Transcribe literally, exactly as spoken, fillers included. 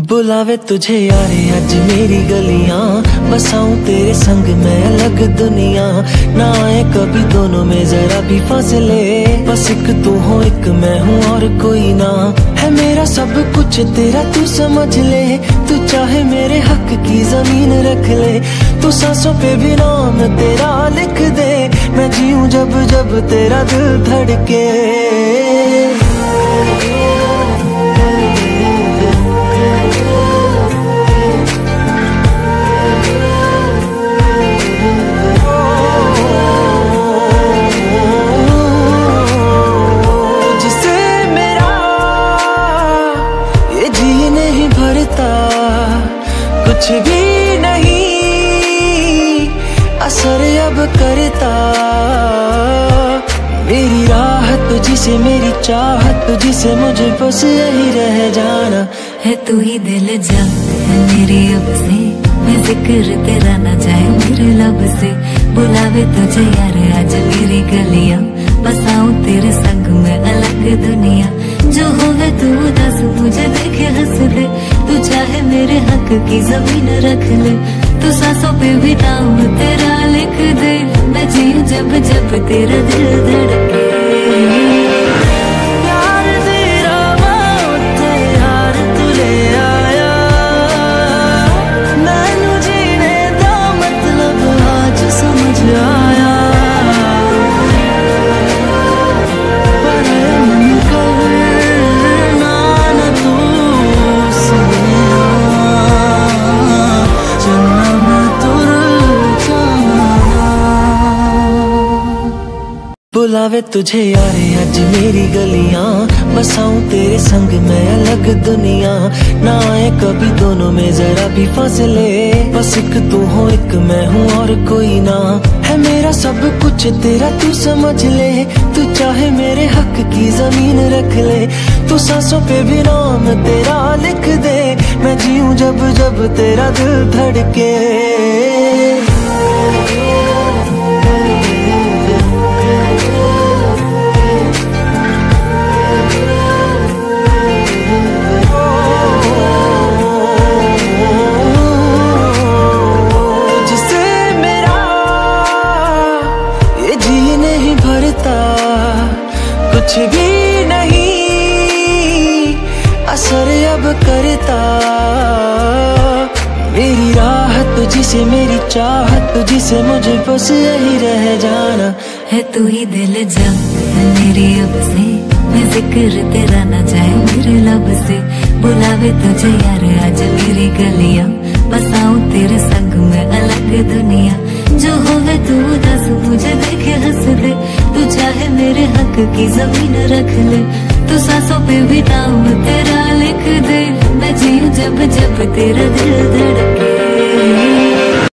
बुलावे तुझे यारे आज मेरी गलियां, बसाऊं तेरे संग मैं अलग दुनिया। ना आए कभी दोनों में जरा भी फासले, बस एक तू हो एक मैं हूँ और कोई ना। है मेरा सब कुछ तेरा तू समझ ले, तू चाहे मेरे हक की जमीन रख ले। तू सांसों पे भी नाम तेरा लिख दे, मैं जीऊं जब जब तेरा दिल धड़के। कुछ भी नहीं असर अब करता, मेरी राह तुझसे मेरी चाहत तुझसे, मुझे बस यही रह जाना है। तू ही दिल जा है मेरी अब से, मैं जिक्र तेरा ना जाए मेरे लब से। बुलावे तुझे यार आज मेरी गलियां, बसाऊं तेरे संग में अलग दुनिया। जो होवे तू दस मुझे देखे हंस दे, तू चाहे मेरे हक की जमीन रख ले। तू सांसों पे भी नाम तेरा लिख दे, मैं जीऊं जब जब तेरा दिल धड़के। यार तेरा मौत यार तू ले आया, मैनू जीने दा मतलब आज समझ आया। बुलावे तुझे यारे आज मेरी गलियां, बसाऊं तेरे संग मैं अलग दुनिया। ना आए कभी दोनों में जरा भी फासले, बस एक तू हो एक मैं हूँ और कोई ना। है मेरा सब कुछ तेरा तू समझ ले, तू चाहे मेरे हक की जमीन रख ले। तू सांसों पे भी नाम तेरा लिख दे, मैं जीऊं जब जब तेरा दिल धड़के। कुछ भी नहीं असर अब करता, मेरी राह तुझसे मेरी चाहत तुझसे, मुझे बस यही रह जाना है। तू ही दिल जा है मेरी अब से, मैं जिक्र तेरा ना जाए मेरे लब से। बुलावे तुझे यार आज मेरी गलियां, बसाऊं तेरे संग में अलग दुनिया। जो होवे तू दस मुझे देखे हंस दे, तू चाहे मेरे हक की जमीन रख ले। तू सांसों पे भी नाम तेरा लिख दे, मैं जीऊं जब जब तेरा दिल धड़के।